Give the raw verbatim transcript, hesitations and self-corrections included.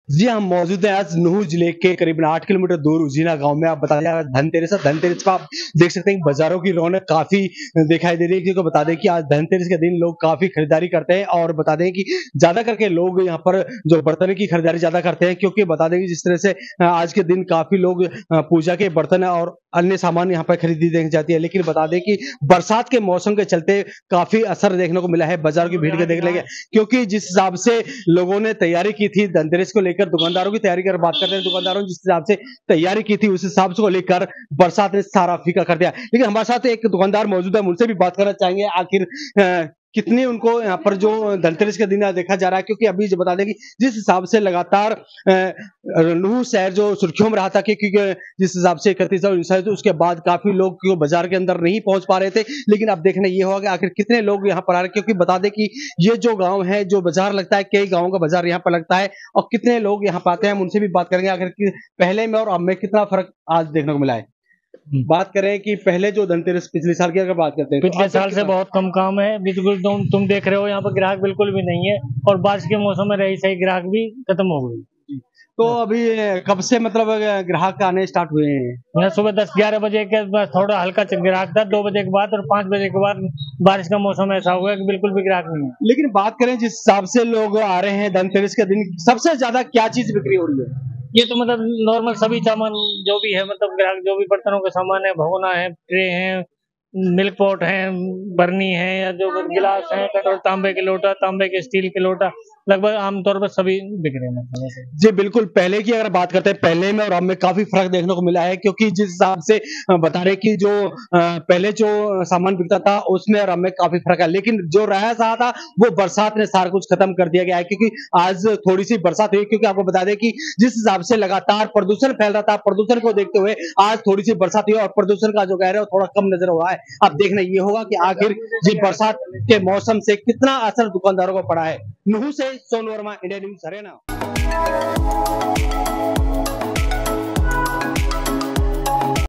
जी, हम मौजूद हैं आज नुहू जिले के करीबन आठ किलोमीटर दूर उजीना गाँव में। आप बताया जा रहा है धनतेरस है, धनतेरस का आप देख सकते हैं कि बाज़ारों की रौनक काफ़ी दिखाई दे रही है, क्योंकि बता दें कि आज धनतेरस के दिन लोग काफ़ी खरीदारी करते हैं और बता दें कि ज़्यादा करके लोग यहाँ पर जो बर्तन की खरीदारी ज़्यादा करते हैं, क्योंकि बता दें कि जिस तरह से अ, आज के दिन काफ़ी लोग अ, पूजा के बर्तन और अन्य सामान यहाँ पर खरीदी देखी जाती है। लेकिन बता दें कि बरसात के मौसम के चलते काफ़ी असर देखने को मिला है बाज़ारों की भीड़ के देखने के, क्योंकि जिस हिसाब से लोगों ने तैयारी की थी धनतेरस को लेकर, दुकानदारों की तैयारी की अगर बात करते हैं, दुकानदारों ने जिस हिसाब से तैयारी की थी उस हिसाब से को लेकर बरसात ने सारा फीका कर दिया। लेकिन हमारे साथ एक दुकानदार मौजूद है, हम उनसे भी बात करना चाहेंगे आखिर अ, कितनी उनको यहाँ पर जो धनतेरस के दिन देखा जा रहा है, क्योंकि अभी जो बता दें कि जिस हिसाब से लगातार अ, नुहू शहर जो सुर्खियों में रहा था, क्योंकि जिस हिसाब से इकतीस उनतीस उसके बाद काफी लोग क्यों बाजार के अंदर नहीं पहुंच पा रहे थे। लेकिन अब देखना ये होगा कि आखिर कितने लोग यहाँ पर आ रहे हैं, क्योंकि बता दें कि ये जो गांव है, जो बाजार लगता है, कई गांवों का बाजार यहाँ पर लगता है और कितने लोग यहाँ पाते हैं, हम उनसे भी बात करेंगे आखिर कि पहले में और अब में कितना फर्क आज देखने को मिला है। बात करें कि पहले जो धनतेरस पिछले साल की अगर बात करते हैं, तो पिछले आज साल से बहुत कम काम है। बिल्कुल तुम तुम देख रहे हो यहाँ पर ग्राहक बिल्कुल भी नहीं है और बारिश के मौसम में रही सही ग्राहक भी खत्म हो गई। तो अभी कब से मतलब ग्राहक आने स्टार्ट हुए हैं? यहाँ सुबह दस ग्यारह बजे के बाद थोड़ा हल्का ग्राहक था, दो बजे के बाद और पाँच बजे के बाद बारिश का मौसम ऐसा हुआ कि बिल्कुल भी ग्राहक नहीं है। लेकिन बात करें जिस हिसाब से लोग आ रहे हैं धनतेरस के दिन, सबसे ज्यादा क्या चीज बिक्री हो रही है? ये तो मतलब नॉर्मल सभी सामान जो भी है, मतलब ग्राहक जो भी बर्तनों के सामान है, भगोना है, ट्रे है, मिल्क पॉट है, बर्नी है, या जो गिलास है, कटोर, तांबे के लोटा, तांबे के स्टील के लोटा, लगभग आमतौर पर सभी बिक रहे हैं। जी बिल्कुल, पहले की अगर बात करते हैं, पहले में और अब में काफी फर्क देखने को मिला है, क्योंकि जिस हिसाब से बता रहे कि जो पहले जो सामान बिकता था उसमें और अब में काफी फर्क है। लेकिन जो रहा सहा था वो बरसात ने सारा कुछ खत्म कर दिया गया है, क्योंकि आज थोड़ी सी बरसात हुई, क्योंकि आपको बता दें कि जिस हिसाब से लगातार प्रदूषण फैल रहा था, प्रदूषण को देखते हुए आज थोड़ी सी बरसात हुई और प्रदूषण का जो कह रहे हो थोड़ा कम नजर हो रहा है। अब देखना ये होगा कि आखिर ये बरसात के मौसम से कितना असर दुकानदारों को पड़ा है। नुहू से सोनू वर्मा, इंडिया न्यूज हरियाणा।